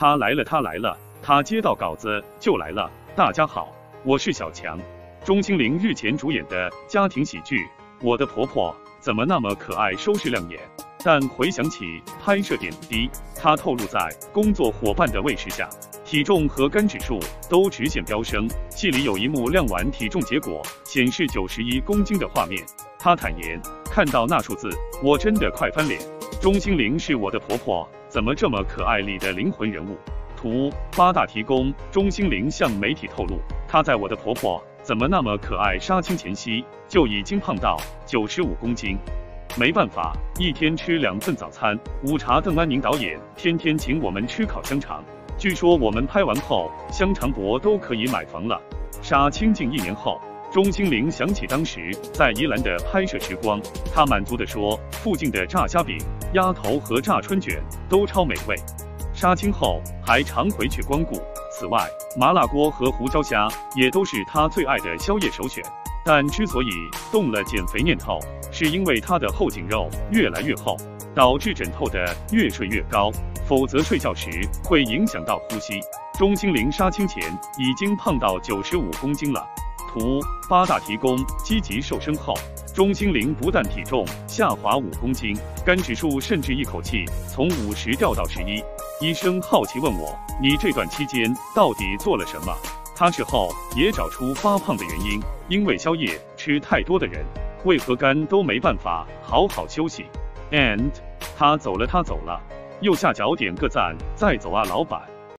他来了，他来了，他接到稿子就来了。大家好，我是小强。钟欣凌日前主演的家庭喜剧《我的婆婆怎么那么可爱》收视亮眼，但回想起拍摄点滴，她透露在工作伙伴的喂食下，体重和肝指数都直线飙升。戏里有一幕量完体重结果显示91公斤的画面，她坦言看到那数字，我真的快翻脸。钟欣凌是我的婆婆怎么这么可爱里的灵魂人物。图八大提供。钟欣凌向媒体透露，她在我的婆婆怎么那么可爱杀青前夕就已经胖到95公斤。没办法，一天吃2份早餐，午茶。邓安宁导演天天请我们吃烤香肠，据说我们拍完后香肠伯都可以买房了。杀青近1年后，钟欣凌想起当时在宜兰的拍摄时光，她满足地说，附近的炸虾饼、鸭头和炸春卷都超美味。杀青后还常回去光顾。此外，麻辣锅和胡椒虾也都是她最爱的宵夜首选。但之所以动了减肥念头，是因为她的后颈肉越来越厚，导致枕头的越睡越高，否则睡觉时会影响到呼吸。钟欣凌杀青前已经胖到95公斤了。图八大提供。积极瘦身后，钟欣凌不但体重下滑5公斤，肝指数甚至一口气从50掉到11。医生好奇问我，你这段期间到底做了什么？他事后也找出发胖的原因，因为宵夜吃太多的人，胃和肝都没办法好好休息。And 他走了，他走了。右下角点个赞，再走啊，老板。